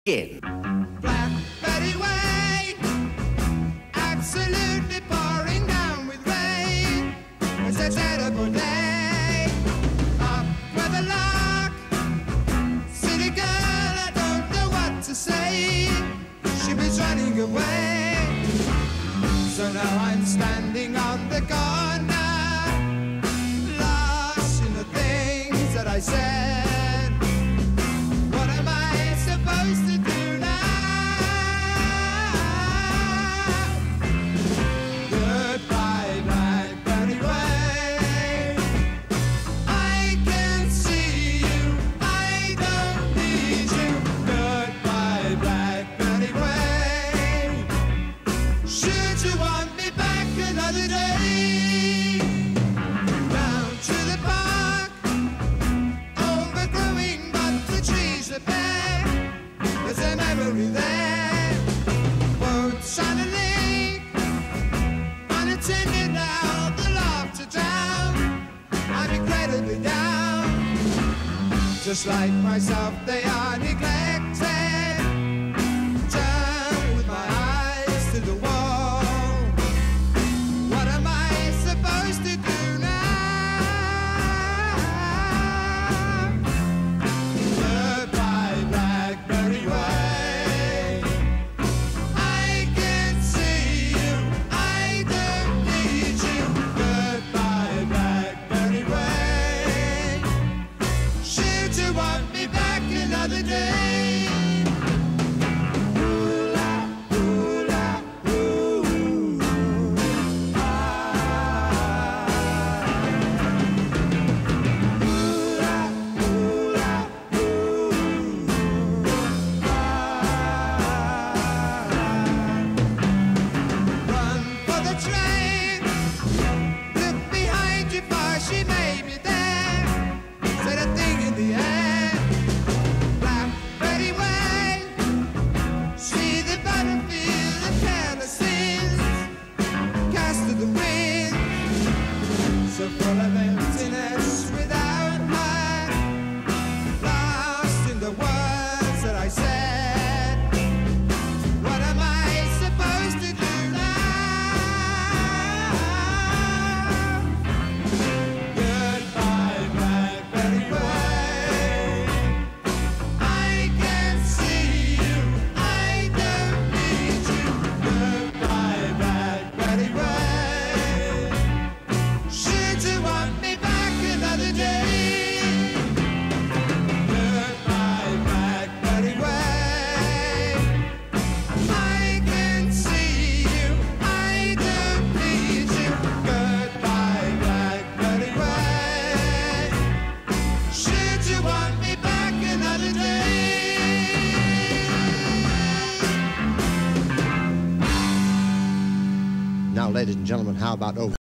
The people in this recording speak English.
In. Black Betty Way, absolutely pouring down with rain. It's a terrible day. Up with the lark, city girl, I don't know what to say. She was running away. So now I'm standing on the corner, lost in the things that I said. What am I supposed to do now? Goodbye, Black Betty Way. I can see you, I don't need you. Goodbye, Black Betty Way. Should you want me back another day? Down to the park, overgrowing, but the trees are bare. There's a memory there. Won't shine a link, unattended now, the laughter down. I'm incredibly down. Just like myself, they are neglected. Turn with my eyes to the wall. What am I supposed to do now? Goodbye, Blackberry Way. I can see you, I don't need you. Goodbye, Blackberry Way. Should you want me back another day? Ooh la, ooh la, ooh. Run for the train. Look behind you, for she may be there. Said a thing in the air. Black Betty Way. See the battlefield of careless sins cast to the wind. So full of emptiness without her. Lost in the words that I said. What am I supposed to do now? Goodbye, Blackberry Way. I can see you, I don't need you. Goodbye, Blackberry Way. Should you want me back another day? Goodbye, Blackberry Way. I can see you, I don't need you. Goodbye, Blackberry Way. Should you want me back another day? Now, ladies and gentlemen, how about over?